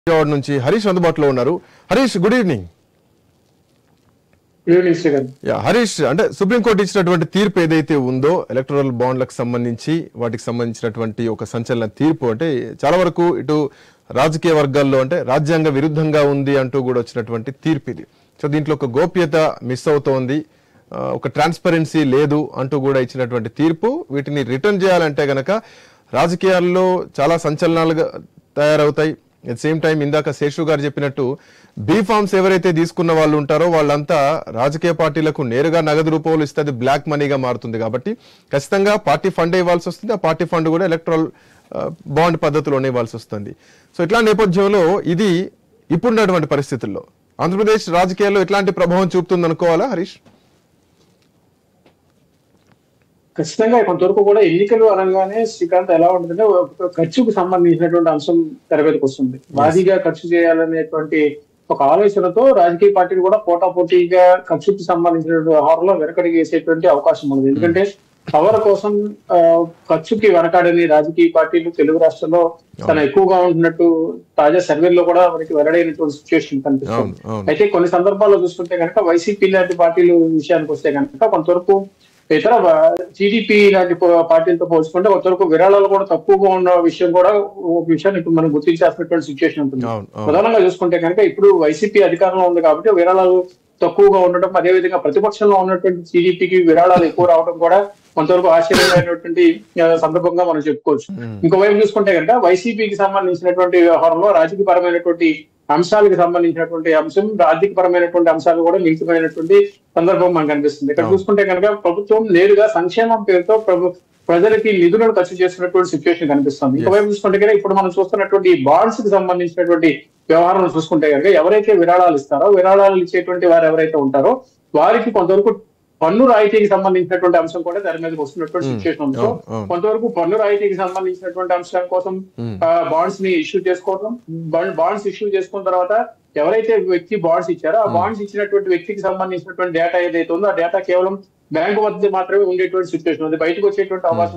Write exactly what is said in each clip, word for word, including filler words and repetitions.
విజయవాడ నుంచి హరీష్ అందుబాటులో ఉన్నారు. Harish, good evening. Yeah Harish, అంటే సుప్రీంకోర్టు ఇచ్చినటువంటి తీర్పు ఏదైతే ఉందో ఎలక్టరల్ బాండ్లకు సంబంధించి వాటికి సంబంధించినటువంటి ఒక సంచలన తీర్పు, అంటే చాలా వరకు ఇటు రాజకీయ వర్గాల్లో అంటే రాజ్యాంగ విరుద్ధంగా ఉంది అంటూ కూడా వచ్చినటువంటి తీర్పు ఇది. సో దీంట్లో ఒక గోప్యత మిస్ అవుతోంది, ఒక ట్రాన్స్పరెన్సీ లేదు అంటూ కూడా ఇచ్చినటువంటి తీర్పు. వీటిని రిటర్న్ చేయాలంటే గనక రాజకీయాల్లో చాలా సంచలనాలుగా తయారవుతాయి. అట్ సేమ్ టైం ఇందాక శేషు గారు చెప్పినట్టు బీ ఫార్మ్స్ ఎవరైతే తీసుకున్న వాళ్ళు ఉంటారో వాళ్ళంతా రాజకీయ పార్టీలకు నేరుగా నగదు రూపంలో ఇస్తే అది బ్లాక్ మనీగా మారుతుంది. కాబట్టి ఖచ్చితంగా పార్టీ ఫండ్ ఇవ్వాల్సి వస్తుంది. ఆ పార్టీ ఫండ్ కూడా ఎలక్ట్రల్ బాండ్ పద్ధతిలోనే ఇవ్వాల్సి వస్తుంది. సో ఇట్లా నేపథ్యంలో ఇది ఇప్పుడున్నటువంటి పరిస్థితుల్లో ఆంధ్రప్రదేశ్ రాజకీయాల్లో ఎట్లాంటి ప్రభావం చూపుతుంది అనుకోవాలా హరీష్? ఖచ్చితంగా కొంతవరకు కూడా ఎన్నికలు అనగానే శ్రీకాంత్ ఎలా ఉంటుందంటే ఖర్చుకు సంబంధించినటువంటి అంశం తెర మీదకి వస్తుంది. భారీగా ఖర్చు చేయాలనేటువంటి ఒక ఆలోచనతో రాజకీయ పార్టీలు కూడా పోటాపోటీగా ఖర్చుకు సంబంధించినటువంటి వ్యవహారంలో వెనకడిగి వేసేటువంటి అవకాశం ఉంది. ఎందుకంటే పవర్ కోసం ఆ ఖర్చుకి వెనకాడని రాజకీయ పార్టీలు తెలుగు రాష్ట్రంలో తన ఎక్కువగా ఉంటున్నట్టు తాజా సర్వేల్లో కూడా మనకి వెల్లడైనటువంటి సిచ్యువేషన్ కనిపిస్తుంది. అయితే కొన్ని సందర్భాల్లో చూసుకుంటే కనుక వైసీపీ లాంటి పార్టీలు విషయానికి వస్తే కనుక కొంతవరకు ఇతర టీడీపీ లాంటి పార్టీలతో పోల్చుకుంటే కొంతవరకు విరాళాలు కూడా తక్కువగా ఉన్న విషయం కూడా ఒక విషయాన్ని ఇప్పుడు మనం గుర్తించాల్సినటువంటి సిచ్యువేషన్ ఉంటుంది. ప్రధానంగా చూసుకుంటే కనుక ఇప్పుడు వైసీపీ అధికారంలో ఉంది కాబట్టి విరాళాలు తక్కువగా ఉండటం, అదేవిధంగా ప్రతిపక్షంలో ఉన్నటువంటి టీడీపీకి విరాళాలు ఎక్కువ రావడం కూడా కొంతవరకు ఆశ్చర్యమైనటువంటి సందర్భంగా మనం చెప్పుకోవచ్చు. ఇంకోవైపు చూసుకుంటే కనుక వైసీపీకి సంబంధించినటువంటి వ్యవహారంలో రాజకీయ పరమైనటువంటి అంశాలకు సంబంధించినటువంటి అంశం, ఆర్థిక పరమైనటువంటి అంశాలు కూడా మిళితమైనటువంటి సందర్భం మనకు కనిపిస్తుంది. ఇక్కడ చూసుకుంటే కనుక ప్రభుత్వం నేరుగా సంక్షేమం పేరుతో ప్రభు ప్రజలకి నిధులను ఖర్చు చేస్తున్నటువంటి సిచ్యువేషన్ కనిపిస్తుంది. ఇంకోవైపు చూసుకుంటే కనుక ఇప్పుడు మనం చూస్తున్నటువంటి బాండ్స్ కి సంబంధించినటువంటి వ్యవహారం చూసుకుంటే కనుక ఎవరైతే విరాళాలు ఇస్తారో, విరాళాలు ఇచ్చేటువంటి వారు ఎవరైతే ఉంటారో వారికి కొంతవరకు పన్ను రాయితీకి సంబంధించినటువంటి అంశం కూడా దాని మీదకి వస్తున్నటువంటి సిచ్యువేషన్ ఉంది. సో కొంతవరకు పన్ను రాయితీకి సంబంధించినటువంటి అంశం కోసం బాండ్స్ ని ఇష్యూ చేసుకోవడం, బాండ్స్ ఇష్యూ చేసుకున్న తర్వాత ఎవరైతే వ్యక్తి బాండ్స్ ఇచ్చారో ఆ బాండ్స్ ఇచ్చినటువంటి వ్యక్తికి సంబంధించినటువంటి డేటా ఏదైతే ఉందో ఆ డేటా కేవలం బ్యాంకు వద్ద మాత్రమే ఉండేటువంటి సిచ్యువేషన్ ఉంది. బయటకు వచ్చేటువంటి అవకాశం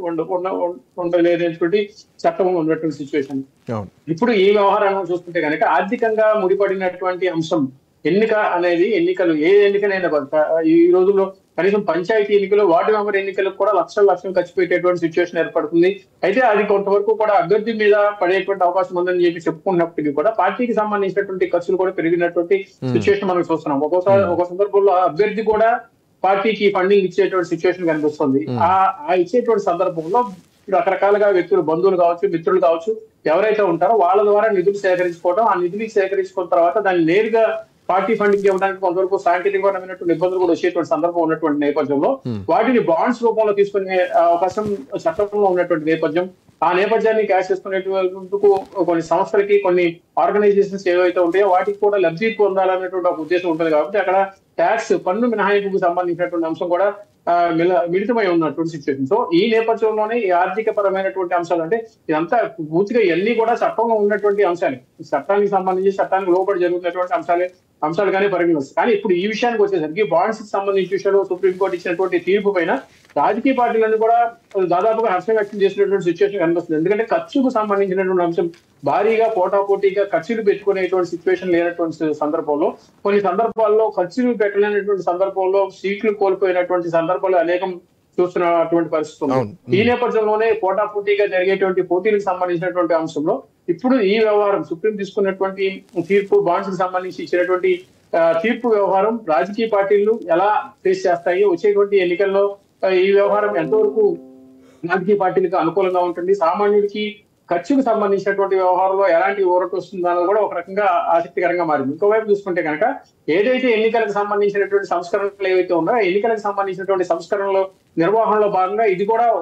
ఉండలేనటువంటి చట్టం ఉన్నటువంటి సిచ్యువేషన్. ఇప్పుడు ఈ వ్యవహారాన్ని చూసుకుంటే కనుక ఆర్థికంగా ముడిపడినటువంటి అంశం ఎన్నిక అనేది, ఎన్నికలు ఏ ఎన్నికనైనా ఈ రోజుల్లో కనీసం పంచాయతీ ఎన్నికలు, వార్డు మెంబర్ ఎన్నికలకు కూడా లక్షల లక్షలు ఖర్చు పెట్టేటువంటి సిచ్యువేషన్ ఏర్పడుతుంది. అయితే అది కొంతవరకు కూడా అభ్యర్థి మీద పడేటువంటి అవకాశం ఉందని చెప్పి చెప్పుకున్నప్పటికీ కూడా పార్టీకి సంబంధించినటువంటి ఖర్చులు కూడా పెరిగినటువంటి సిచ్యువేషన్ మనం చూస్తున్నాం. ఒక్కోసారి ఒక సందర్భంలో అభ్యర్థి కూడా పార్టీకి ఫండింగ్ ఇచ్చేటువంటి సిచ్యువేషన్ కనిపిస్తుంది. ఆ ఇచ్చేటువంటి సందర్భంలో రకరకాలుగా వ్యక్తులు, బంధువులు కావచ్చు, మిత్రులు కావచ్చు, ఎవరైతే ఉంటారో వాళ్ళ ద్వారా నిధులు సేకరించుకోవడం, ఆ నిధులు సేకరించుకున్న తర్వాత దాన్ని నేరుగా పార్టీ ఫండింగ్ ఇవ్వడానికి కొంతవరకు సాంకేతికమైనటువంటి ఇబ్బందులు కూడా వచ్చేటువంటి సందర్భం ఉన్నటువంటి నేపథ్యంలో వాటిని బాండ్స్ రూపంలో తీసుకునే అవకాశం చట్టంలో ఉన్నటువంటి నేపథ్యం, ఆ నేపథ్యాన్ని క్యాష్ చేసుకునేందుకు కొన్ని సంస్థలకి, కొన్ని ఆర్గనైజేషన్స్ ఏవైతే ఉంటాయో వాటికి కూడా లబ్ధి పొందాలనేటువంటి ఒక ఉద్దేశం ఉంటుంది. కాబట్టి అక్కడ ట్యాక్స్, పన్ను మినహాయింపుకు సంబంధించినటువంటి అంశం కూడా మిళితమై ఉన్నటువంటి సిచ్యువేషన్. సో ఈ నేపథ్యంలోనే ఈ ఆర్థిక పరమైనటువంటి అంశాలు, అంటే ఇదంతా పూర్తిగా ఇవన్నీ కూడా చట్టంలో ఉన్నటువంటి అంశాలు, చట్టానికి సంబంధించి చట్టానికి లోబడి జరుగుతున్నటువంటి అంశాలే అంశాలు కానీ పరిగణిస్తాయి. కానీ ఇప్పుడు ఈ విషయానికి వచ్చేసరికి బాండ్స్ కి సంబంధించిన విషయంలో సుప్రీంకోర్టు ఇచ్చినటువంటి తీర్పు పైన రాజకీయ పార్టీలన్నీ కూడా దాదాపుగా హర్షం వ్యక్తం చేసినటువంటి సిచ్యువేషన్ కనిపిస్తుంది. ఎందుకంటే ఖర్చుకు సంబంధించినటువంటి అంశం భారీగా పోటాపోటీగా ఖర్చులు పెట్టుకునేటువంటి సిచ్యువేషన్ లేనటువంటి సందర్భంలో, కొన్ని సందర్భాల్లో ఖర్చులు పెట్టలేనటువంటి సందర్భంలో సీట్లు కోల్పోయినటువంటి సందర్భాలు అనేకం చూస్తున్నటువంటి పరిస్థితి ఉంది. ఈ నేపథ్యంలోనే పోటాపోటీగా జరిగేటువంటి పోటీలకు సంబంధించినటువంటి అంశంలో ఇప్పుడు ఈ వ్యవహారం సుప్రీం తీసుకున్నటువంటి తీర్పు, బాండ్స్ కి సంబంధించి ఇచ్చినటువంటి తీర్పు వ్యవహారం రాజకీయ పార్టీలు ఎలా ఫేస్ చేస్తాయి, వచ్చేటువంటి ఎన్నికల్లో ఈ వ్యవహారం ఎంతవరకు రాజకీయ పార్టీలకు అనుకూలంగా ఉంటుంది, సామాన్యుడికి ఖర్చుకు సంబంధించినటువంటి వ్యవహారంలో ఎలాంటి ఊరట వస్తుందో కూడా ఒక రకంగా ఆసక్తికరంగా మారింది. ఇంకోవైపు చూసుకుంటే కనుక ఏదైతే ఎన్నికలకు సంబంధించినటువంటి సంస్కరణలు ఏవైతే ఉన్నాయో ఎన్నికలకు సంబంధించినటువంటి సంస్కరణలో నిర్వహణలో భాగంగా ఇది కూడా